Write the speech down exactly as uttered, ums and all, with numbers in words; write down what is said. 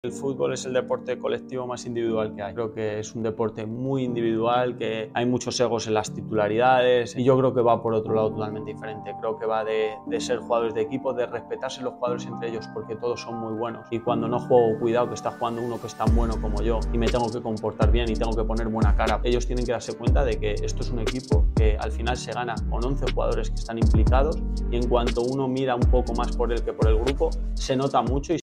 El fútbol es el deporte colectivo más individual que hay. Creo que es un deporte muy individual, que hay muchos egos en las titularidades y yo creo que va por otro lado totalmente diferente. Creo que va de, de ser jugadores de equipo, de respetarse los jugadores entre ellos porque todos son muy buenos. Y cuando no juego, cuidado que está jugando uno que es tan bueno como yo y me tengo que comportar bien y tengo que poner buena cara. Ellos tienen que darse cuenta de que esto es un equipo que al final se gana con once jugadores que están implicados y en cuanto uno mira un poco más por él que por el grupo, se nota mucho. Y